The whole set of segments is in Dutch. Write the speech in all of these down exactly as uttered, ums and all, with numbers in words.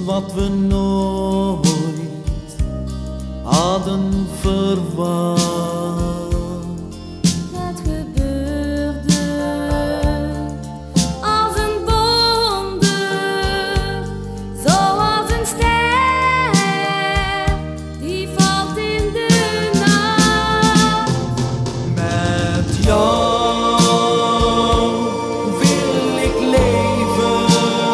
wat we nooit hadden verwacht. Het gebeurde als een wonder, zoals een ster die valt in de nacht. Met jou wil ik leven,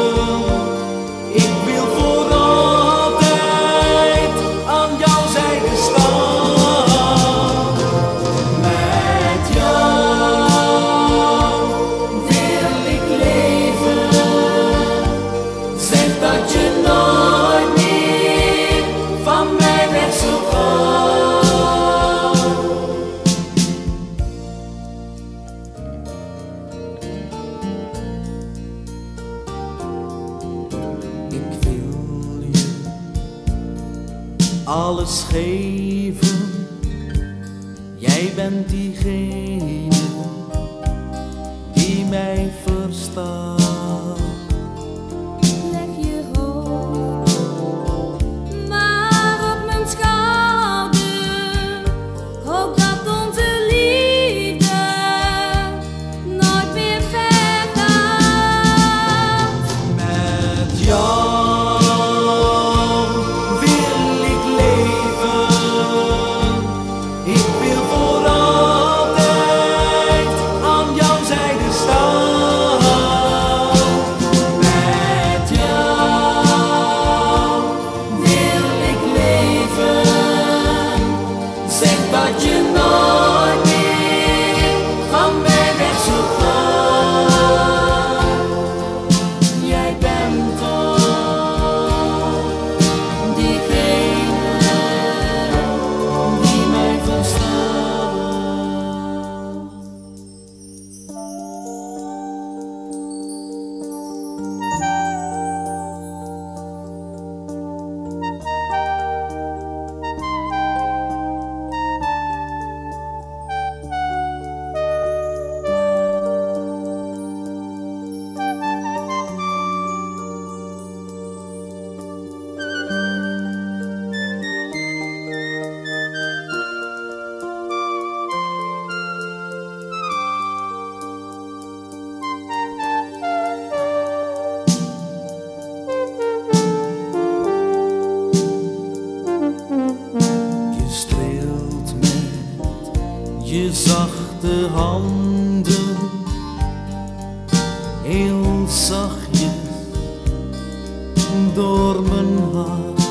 ik wil voor altijd aan jouw zijde staan. Met jou wil ik leven, zeg dat je nooit meer van mij weg zult gaan. Ik wil je alles geven, jij bent diegene die mij verstaat. Leg je hoofd maar op mijn schouder, hoop dat onze liefde nooit meer vergaat. Met jou wil ik leven, ik wil voor altijd aan jouw zijde staan. Met jou wil ik leven, zeg dat je nooit meer van mij weg zult gaan. Jij bent toch diegene die mij verstaat. Je streelt met je zachte handen, heel zachtjes door mijn hart.